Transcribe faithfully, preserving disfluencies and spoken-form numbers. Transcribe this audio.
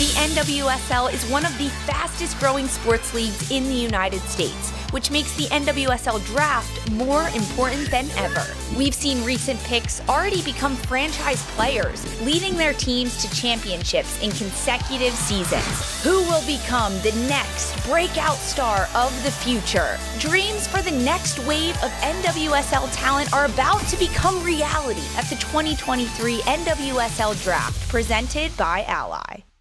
The N W S L is one of the fastest growing sports leagues in the United States, which makes the N W S L Draft more important than ever. We've seen recent picks already become franchise players, leading their teams to championships in consecutive seasons. Who will become the next breakout star of the future? Dreams for the next wave of N W S L talent are about to become reality at the twenty twenty-three N W S L Draft, presented by Ally.